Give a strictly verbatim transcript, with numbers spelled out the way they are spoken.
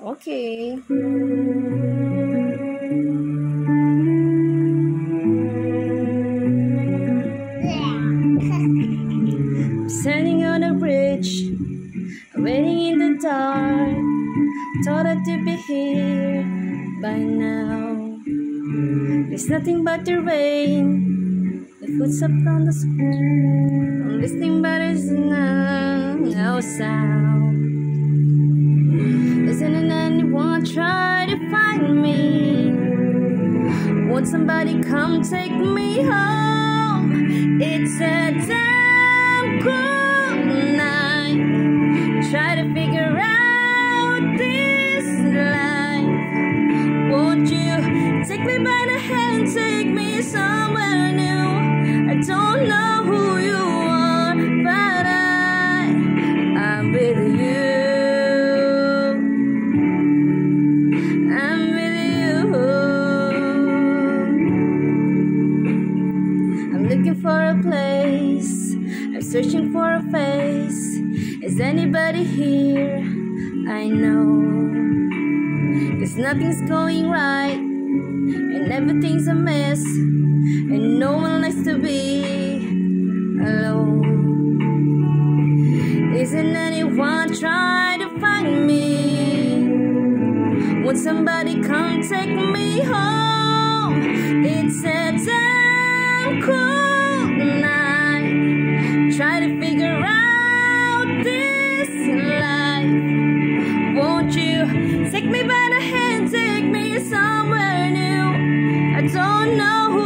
Okay. Standing on a bridge, waiting in the dark. Thought I'd be here by now. There's nothing but the rain, the footsteps on the street. I'm listening, but there's no, no sound. Isn't anyone try to find me? Won't somebody come take me home? It's a damn cold night. Try to figure out this life. Won't you take me by the hand, take me somewhere new? I don't know who you are, but I, I'm with you. I'm with you. I'm looking for a place, I'm searching for a face. Is anybody here? I know, 'cause nothing's going right and everything's a mess, and no one likes to be alone. Isn't anyone trying to find me? Won't somebody come take me home? It's a damn cold night. Try to figure out this life. Won't you take me by the hand, take me somewhere new? I don't know who